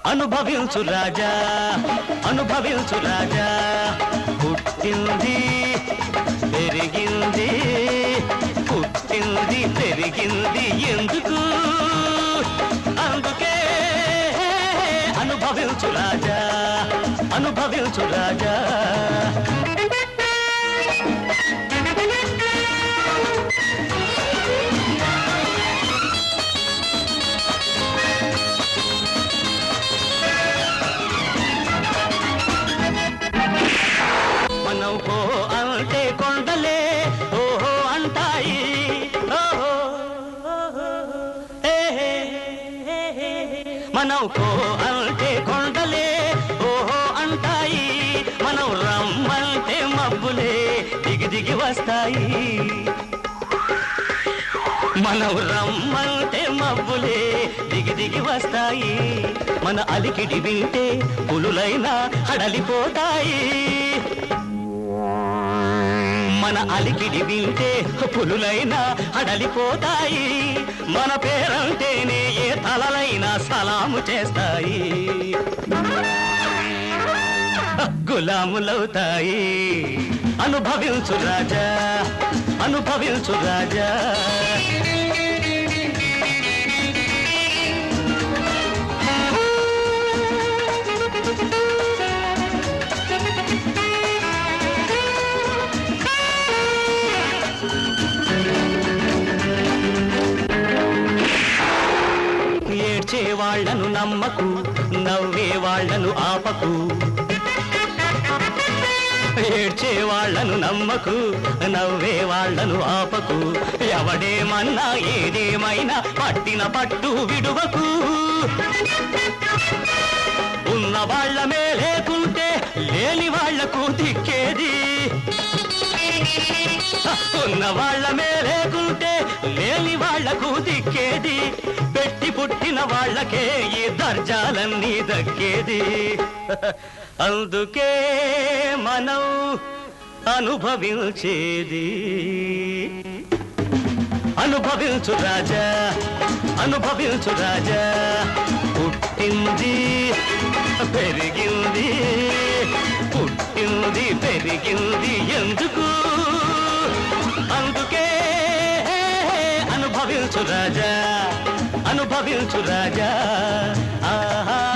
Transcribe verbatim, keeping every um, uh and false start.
అనుభవించు రాజా అనుభవించు రాజా పుట్టింది పెరిగింది పుట్టింది పెరిగింది ఎందుకు అందుకే అనుభవించు రాజా అనుభవించు రాజా మనోహో అంటే కొండలే ఓహో అంటాయి ఓహో మనోహో అంటే కొండలే ఓహో అంటాయి మనం రమ్మంటే మబ్బులే దిగి దిగి వస్తాయి మనం రమ్మంటే మబ్బులే దిగి దిగి వస్తాయి మన అలికిడి వింటే పులులైనా హడలిపోతాయి మన అలికిడి వింటే పులులైనా హడలిపోతాయి మన పేరంటేనే ఏ తలలైనా సలాము చేస్తాయి గులాములవుతాయి అనుభవించు రాజా అనుభవించు రాజా ఏడ్చే వాళ్లను నమ్మకు నవ్వే వాళ్లను ఆపకు ఏడ్చే వాళ్లను నమ్మకు నవ్వే వాళ్లను ఆపకు ఎవడేమన్నా ఏదేమైనా పట్టిన పట్టు విడువకు ఉన్న వాళ్లమే లేకుంటే లేని వాళ్లకు దిక్కేది ఉన్న వాళ్లమే లేకుంటే లేని వాళ్లకు దిక్కేది పెట్టి పుట్టిన వాళ్లకే ఈ దర్జాలన్నీ దక్కేది అందుకే మనం అనుభవించేది అనుభవించు రాజా అనుభవించు రాజా పుట్టింది పెరిగింది పుట్టింది పెరిగింది ఎందుకు అందుకే అనుభవించు రాజా అనుభవించు రాజా ఆహా